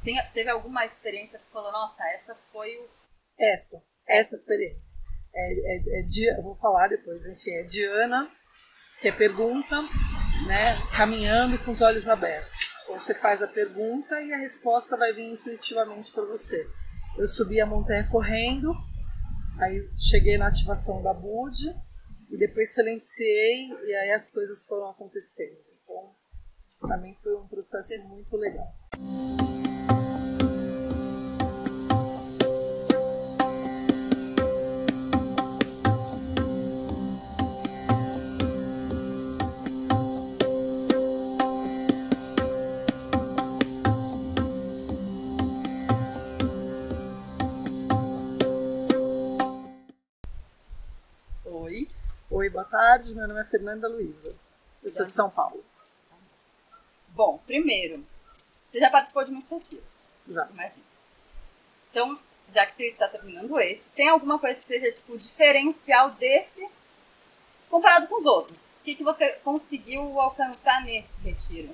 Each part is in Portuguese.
Teve alguma experiência que você falou, nossa, essa foi o... Essa experiência. Eu vou falar depois, enfim, é Diana, que é pergunta, né, caminhando com os olhos abertos. Você faz a pergunta e a resposta vai vir intuitivamente para você. Eu subi a montanha correndo, aí cheguei na ativação da Bud, e depois silenciei, e aí as coisas foram acontecendo. Então, para mim foi um processo muito legal. Oi, boa tarde, meu nome é Fernanda Luiza, eu sou de São Paulo. Bom, primeiro, você já participou de muitos retiros? Já. Imagina. Então, já que você está terminando esse, tem alguma coisa que seja tipo diferencial desse comparado com os outros? O que você conseguiu alcançar nesse retiro?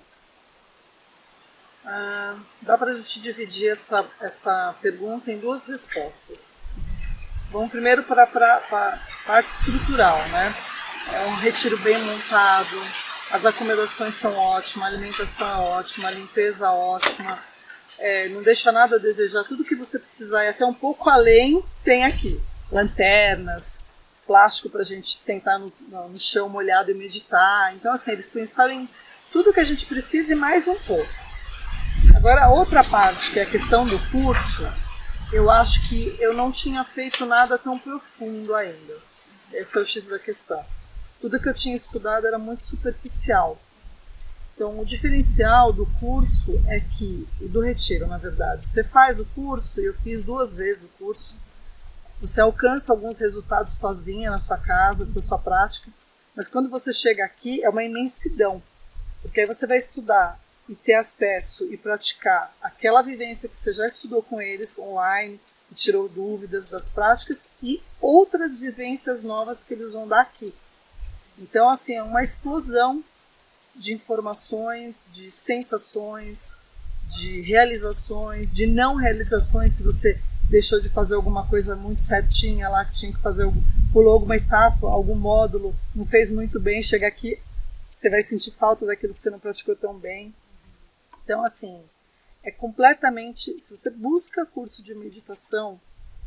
Dá para a gente dividir essa pergunta em duas respostas. Vamos primeiro para a parte estrutural, né? É um retiro bem montado, as acomodações são ótimas, a alimentação é ótima, a limpeza é ótima, não deixa nada a desejar, tudo que você precisar e até um pouco além tem aqui. Lanternas, plástico para a gente sentar no chão molhado e meditar. Então, assim, eles pensaram em tudo que a gente precisa e mais um pouco. Agora, a outra parte, que é a questão do curso, eu acho que eu não tinha feito nada tão profundo ainda. Esse é o X da questão. Tudo que eu tinha estudado era muito superficial. Então, o diferencial do curso é que, e do retiro, na verdade, você faz o curso, e eu fiz 2 vezes o curso, você alcança alguns resultados sozinha na sua casa, com a sua prática, mas quando você chega aqui é uma imensidão, porque aí você vai estudar e ter acesso e praticar aquela vivência que você já estudou com eles online, e tirou dúvidas das práticas e outras vivências novas que eles vão dar aqui. Então, assim, é uma explosão de informações, de sensações, de realizações, de não realizações, se você deixou de fazer alguma coisa muito certinha lá, que tinha que fazer, pulou alguma etapa, algum módulo, não fez muito bem, chega aqui, você vai sentir falta daquilo que você não praticou tão bem. Então, assim, é completamente... Se você busca curso de meditação,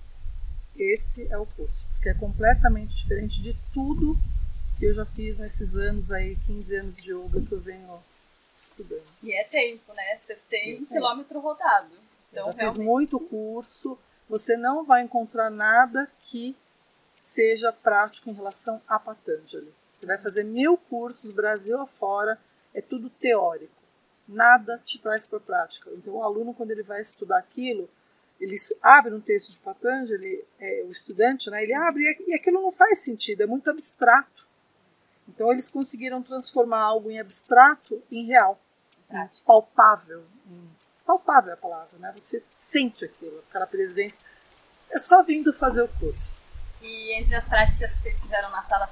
esse é o curso. Porque é completamente diferente de tudo que eu já fiz nesses anos aí, 15 anos de yoga que eu venho estudando. E é tempo, né? Você tem quilômetro rodado. Então, eu já fiz muito curso. Você não vai encontrar nada que seja prático em relação a Patanjali. Você vai fazer 1000 cursos, Brasil afora, é tudo teórico. Nada te traz para a prática. Então, o aluno, quando ele vai estudar aquilo, ele abre um texto de Patanjali, o estudante, né, ele abre e aquilo não faz sentido, é muito abstrato. Então, eles conseguiram transformar algo em abstrato em real, em palpável. Palpável é a palavra, né? Você sente aquilo, aquela presença. É só vindo fazer o curso. E entre as práticas que vocês fizeram na sala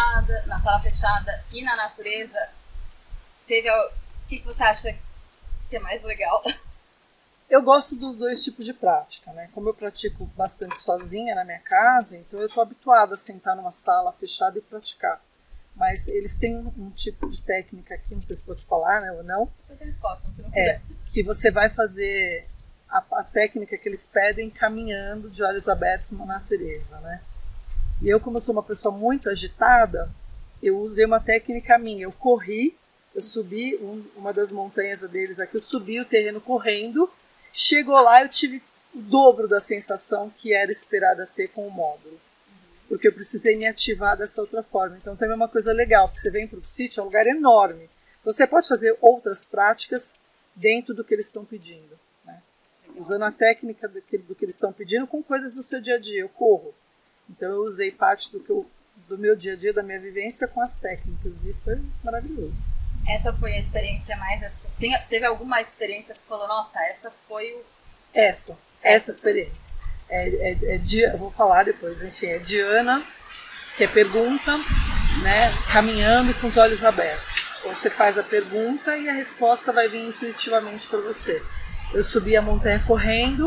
fechada e na natureza, o que você acha que é mais legal? Eu gosto dos 2 tipos de prática, né? Como eu pratico bastante sozinha na minha casa, então eu estou habituada a sentar numa sala fechada e praticar. Mas eles têm um tipo de técnica aqui, não sei se pode falar, né, ou não. Depois eles cortam, se não quiser. Que você vai fazer a técnica que eles pedem caminhando de olhos abertos na natureza, né? E eu, como eu sou uma pessoa muito agitada, eu usei uma técnica minha. Eu corri, eu subi uma das montanhas deles aqui, eu subi o terreno correndo, chegou lá eu tive o dobro da sensação que era esperada ter com o módulo. Porque eu precisei me ativar dessa outra forma. Então também é uma coisa legal, porque você vem para o sítio, é um lugar enorme. Então você pode fazer outras práticas dentro do que eles estão pedindo, né? Usando a técnica do que eles estão pedindo com coisas do seu dia a dia. Eu corro. Então eu usei parte do meu dia a dia, da minha vivência com as técnicas. E foi maravilhoso. Essa foi a experiência mais... Teve alguma experiência que você falou, nossa, essa foi o... Essa experiência. Eu vou falar depois, enfim, é Diana, que é pergunta, né, caminhando com os olhos abertos. Você faz a pergunta e a resposta vai vir intuitivamente para você. eu subi a montanha correndo,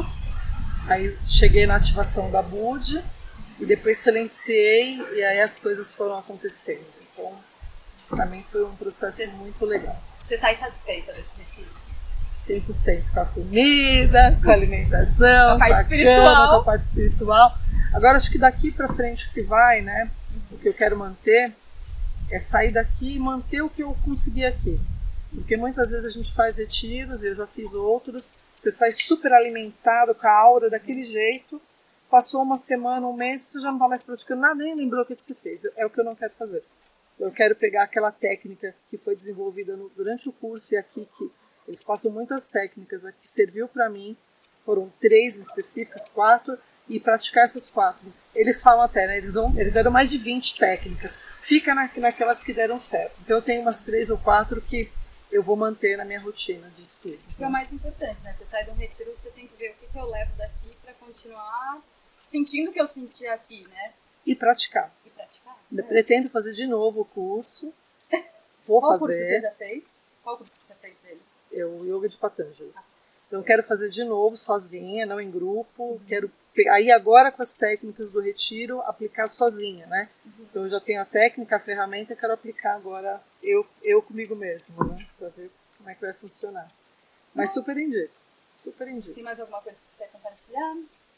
aí cheguei na ativação da Bud, e depois silenciei, e aí as coisas foram acontecendo. Então, para mim foi um processo muito legal. Você sai satisfeita desse retiro? 100% com a comida, com a alimentação, com a parte espiritual. Cama, com a parte espiritual. Agora acho que daqui para frente o que vai, né? O que eu quero manter é sair daqui e manter o que eu consegui aqui. Porque muitas vezes a gente faz retiros, e eu já fiz outros, você sai super alimentado, com a aura daquele jeito, passou uma semana, um mês, você já não está mais praticando nada, nem lembrou o que você fez. É o que eu não quero fazer. Eu quero pegar aquela técnica que foi desenvolvida durante o curso e aqui, que eles passam muitas técnicas aqui, serviu para mim, foram 3 específicas, 4, e praticar essas 4. Eles falam até, né, eles deram mais de 20 técnicas, fica naquelas que deram certo. Então eu tenho umas 3 ou 4 que eu vou manter na minha rotina de estudos. Isso é o mais importante, né? Você sai de um retiro, você tem que ver o que eu levo daqui para continuar sentindo o que eu senti aqui, né? E praticar. E praticar. Pretendo fazer de novo o curso. Vou Qual fazer. curso você já fez? Qual curso que você fez deles? O Yoga de Patanjali. Então eu quero fazer de novo sozinha, não em grupo. Quero aí agora com as técnicas do retiro aplicar sozinha, né? Então eu já tenho a técnica, a ferramenta, quero aplicar agora eu comigo mesma, né? Para ver como é que vai funcionar. Mas super indico, super indico. Tem mais alguma coisa que você quer compartilhar?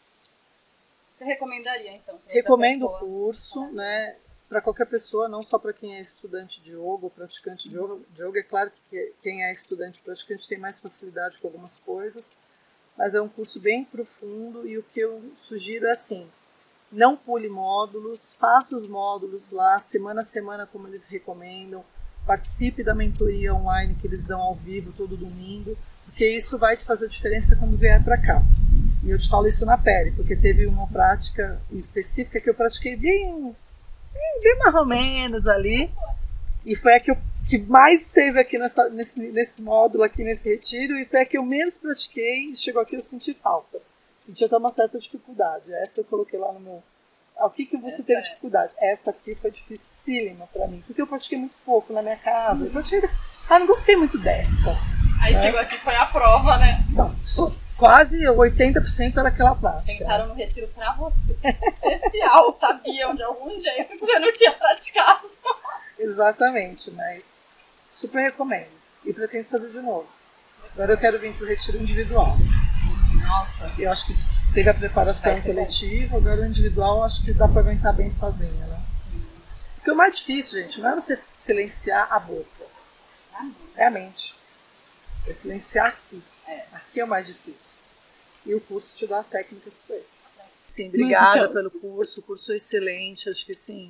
Você recomendaria então? Recomendo o curso, né? Para qualquer pessoa, não só para quem é estudante de yoga ou praticante de yoga. De yoga é claro que quem é estudante e praticante tem mais facilidade com algumas coisas, mas é um curso bem profundo e o que eu sugiro é assim, não pule módulos, faça os módulos lá, semana a semana como eles recomendam, participe da mentoria online que eles dão ao vivo todo domingo, porque isso vai te fazer diferença quando vier para cá. E eu te falo isso na pele, porque teve uma prática específica que eu pratiquei bem mais ou menos ali, e foi a que mais teve aqui nesse módulo, aqui nesse retiro, e foi a que eu menos pratiquei, e chegou aqui eu senti falta. Senti até uma certa dificuldade. Essa eu coloquei lá no meu... O que você teve dificuldade? Essa aqui foi dificílima pra mim, porque eu pratiquei muito pouco na minha casa. Eu não gostei muito dessa. Aí né? Chegou aqui foi a prova, né? Não, quase 80% era aquela prática. Pensaram no retiro pra você. Especial, sabiam de algum jeito que você não tinha praticado. Exatamente, mas super recomendo. E pretendo fazer de novo. Agora eu quero vir pro retiro individual. Nossa. Eu acho que teve a preparação coletiva, agora o individual acho que dá pra aguentar bem sozinha, né? Porque o mais difícil, gente, não é você silenciar a boca. É a mente. É silenciar aqui. Aqui é o mais difícil. E o curso te dá técnicas para isso. Sim, obrigada pelo curso. O curso é excelente. Acho que sim.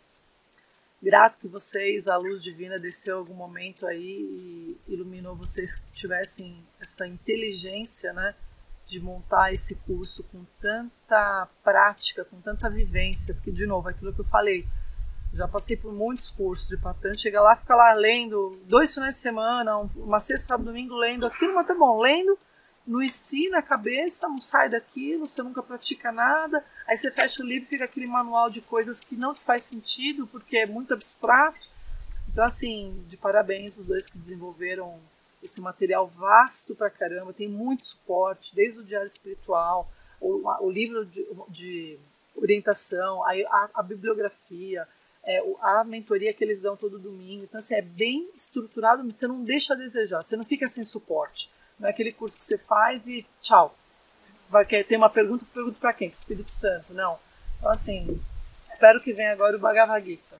Grato que vocês, a luz divina desceu em algum momento aí e iluminou vocês que tivessem essa inteligência, né, de montar esse curso com tanta prática, com tanta vivência. Porque, de novo, aquilo que eu falei, já passei por muitos cursos de Patanjali, chega lá, fica lá lendo 2 finais de semana, uma sexta, sábado, domingo, lendo aquilo, mas tá bom, lendo, não ensina a cabeça, não sai daquilo, você nunca pratica nada, aí você fecha o livro e fica aquele manual de coisas que não te faz sentido, porque é muito abstrato. Então, assim, de parabéns os dois que desenvolveram esse material vasto pra caramba, tem muito suporte, desde o diário espiritual, o livro de orientação, a bibliografia, a mentoria que eles dão todo domingo. Então, assim, é bem estruturado, você não deixa a desejar, você não fica sem suporte. Não é aquele curso que você faz e tchau. Tem uma pergunta para quem? Para o Espírito Santo. Não. Então, assim, espero que venha agora o Bhagavad Gita.